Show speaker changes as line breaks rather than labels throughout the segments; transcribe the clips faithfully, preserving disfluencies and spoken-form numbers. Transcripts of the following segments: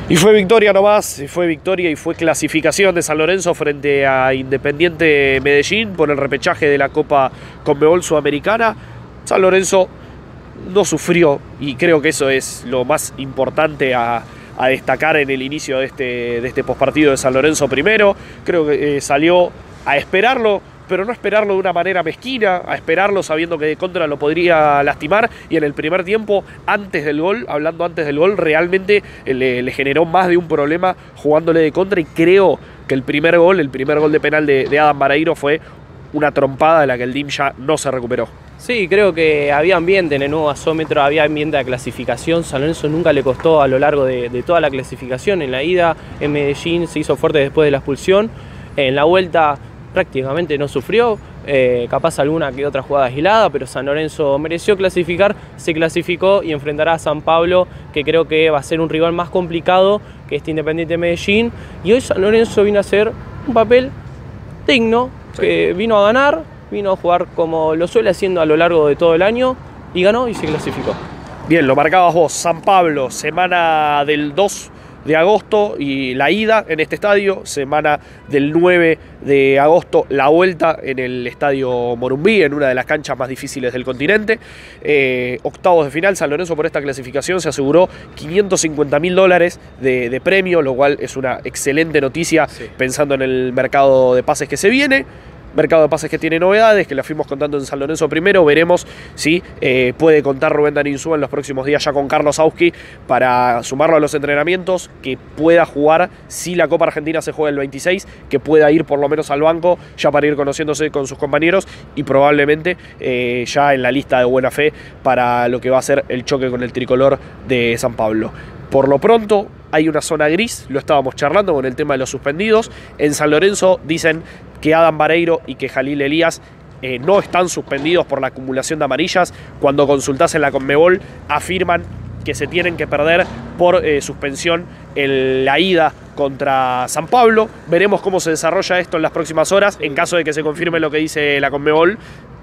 Y fue victoria nomás, y fue victoria y fue clasificación de San Lorenzo frente a Independiente Medellín por el repechaje de la Copa Conmebol Sudamericana. San Lorenzo no sufrió y creo que eso es lo más importante a, a destacar en el inicio de este, de este pospartido de San Lorenzo primero. Creo que eh, salió a esperarlo, pero no esperarlo de una manera mezquina, a esperarlo sabiendo que de contra lo podría lastimar, y en el primer tiempo, antes del gol, hablando antes del gol, realmente le, le generó más de un problema jugándole de contra, y creo que el primer gol, el primer gol de penal de, de Adam Vareiro fue una trompada de la que el D I M ya no se recuperó.
Sí, creo que había ambiente en el nuevo gasómetro, había ambiente de clasificación. San Lorenzo nunca le costó a lo largo de, de toda la clasificación. En la ida en Medellín se hizo fuerte después de la expulsión, en la vuelta prácticamente no sufrió, eh, capaz alguna que otra jugada agilada, pero San Lorenzo mereció clasificar, se clasificó y enfrentará a San Pablo, que creo que va a ser un rival más complicado que este Independiente Medellín. Y hoy San Lorenzo vino a hacer un papel digno, sí. que vino a ganar, vino a jugar como lo suele haciendo a lo largo de todo el año, y ganó y se clasificó.
Bien, lo marcabas vos, San Pablo, semana del dos de agosto y la ida en este estadio, semana del nueve de agosto la vuelta en el estadio Morumbí, en una de las canchas más difíciles del continente. Eh, octavos de final, San Lorenzo por esta clasificación se aseguró quinientos cincuenta mil dólares de, de premio, lo cual es una excelente noticia, sí. pensando en el mercado de pases que se viene. Mercado de pases que tiene novedades, que la fuimos contando en San Lorenzo primero. Veremos si eh, puede contar Rubén Darín Insúa en los próximos días ya con Carlos Auski para sumarlo a los entrenamientos, que pueda jugar si la Copa Argentina se juega el veintiséis, que pueda ir por lo menos al banco ya para ir conociéndose con sus compañeros y probablemente eh, ya en la lista de buena fe para lo que va a ser el choque con el tricolor de San Pablo. Por lo pronto hay una zona gris, lo estábamos charlando con el tema de los suspendidos. En San Lorenzo dicen que Adam Vareiro y que Jalil Elías eh, no están suspendidos por la acumulación de amarillas. Cuando consultás en la Conmebol afirman que se tienen que perder por eh, suspensión en la ida contra San Pablo. Veremos cómo se desarrolla esto en las próximas horas. En caso de que se confirme lo que dice la Conmebol,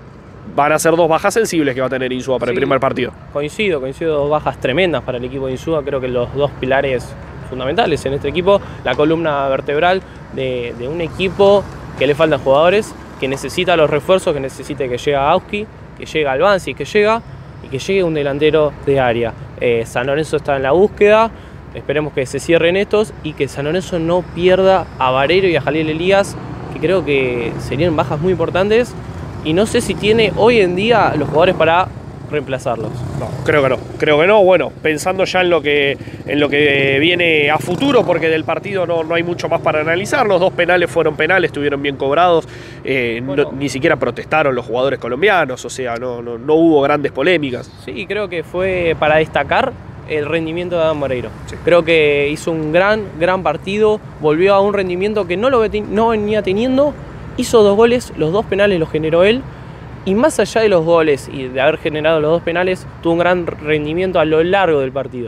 van a ser dos bajas sensibles que va a tener Insúa para sí, el primer partido.
Coincido, coincido, dos bajas tremendas para el equipo de Insúa. Creo que los dos pilares fundamentales en este equipo, la columna vertebral de, de un equipo que le faltan jugadores, que necesita los refuerzos, que necesita que llegue Auski, que llegue Albanzi, que llega y que llegue un delantero de área. Eh, San Lorenzo está en la búsqueda, esperemos que se cierren estos y que San Lorenzo no pierda a Vareiro y a Jalil Elías, que creo que serían bajas muy importantes. Y no sé si tiene hoy en día los jugadores para reemplazarlos.
No, creo que no. Creo que no. Bueno, pensando ya en lo que, en lo que viene a futuro, porque del partido no, no hay mucho más para analizar. Los dos penales fueron penales, estuvieron bien cobrados. Eh, bueno, no, ni siquiera protestaron los jugadores colombianos, o sea, no, no, no hubo grandes polémicas.
Sí, creo que fue para destacar el rendimiento de Adam Vareiro. Sí. Creo que hizo un gran, gran partido, volvió a un rendimiento que no, lo no venía teniendo. Hizo dos goles, los dos penales los generó él, y más allá de los goles y de haber generado los dos penales, tuvo un gran rendimiento a lo largo del partido.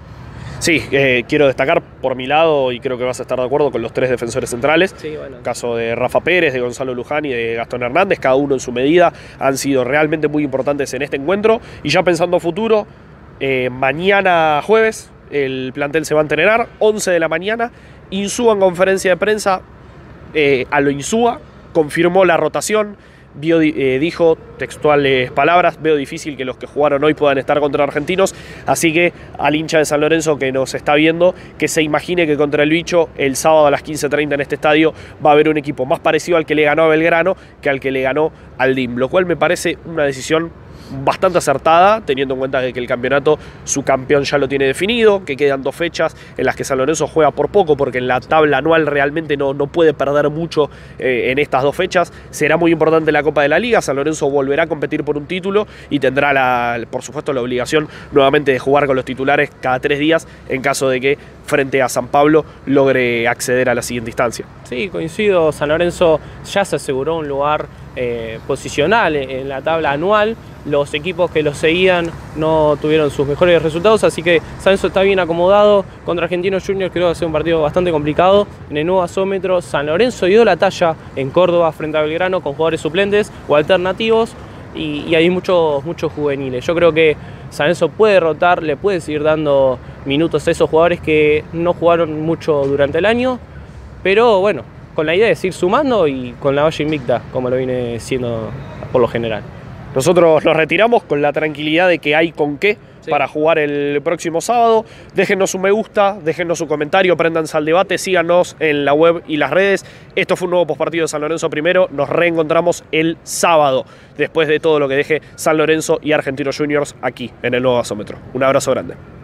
Sí, sí eh, quiero destacar por mi lado, y creo que vas a estar de acuerdo con los tres defensores centrales, sí, bueno. caso de Rafa Pérez, de Gonzalo Luján y de Gastón Hernández, cada uno en su medida, han sido realmente muy importantes en este encuentro. Y ya pensando futuro, eh, mañana jueves el plantel se va a entrenar, once de la mañana, Insúa en conferencia de prensa, eh, a lo Insúa, confirmó la rotación, vio, eh, dijo textuales palabras: veo difícil que los que jugaron hoy puedan estar contra argentinos, así que al hincha de San Lorenzo que nos está viendo, que se imagine que contra el Bicho el sábado a las quince treinta en este estadio va a haber un equipo más parecido al que le ganó a Belgrano que al que le ganó al D I M, lo cual me parece una decisión bastante acertada, teniendo en cuenta que el campeonato, su campeón ya lo tiene definido, que quedan dos fechas en las que San Lorenzo juega por poco, porque en la tabla anual realmente no, no puede perder mucho eh, en estas dos fechas. Será muy importante la Copa de la Liga, San Lorenzo volverá a competir por un título y tendrá, la, por supuesto, la obligación nuevamente de jugar con los titulares cada tres días en caso de que frente a San Pablo logre acceder a la siguiente instancia.
Sí, coincido, San Lorenzo ya se aseguró un lugar eh, posicional en la tabla anual. Los equipos que lo seguían no tuvieron sus mejores resultados, así que San Lorenzo está bien acomodado. Contra Argentinos Juniors creo que va a ser un partido bastante complicado. En el nuevo gasómetro, San Lorenzo dio la talla en Córdoba frente a Belgrano con jugadores suplentes o alternativos, y, y hay muchos, muchos juveniles. Yo creo que San Lorenzo puede rotar, le puede seguir dando minutos a esos jugadores que no jugaron mucho durante el año, pero bueno, con la idea de seguir sumando y con la valla invicta, como lo viene siendo por lo general.
Nosotros nos retiramos con la tranquilidad de que hay con qué sí. para jugar el próximo sábado. Déjennos un me gusta, déjennos un comentario, préndanse al debate, síganos en la web y las redes. Esto fue un nuevo postpartido de San Lorenzo Primero. Nos reencontramos el sábado, después de todo lo que deje San Lorenzo y Argentinos Juniors aquí en el nuevo gasómetro. Un abrazo grande.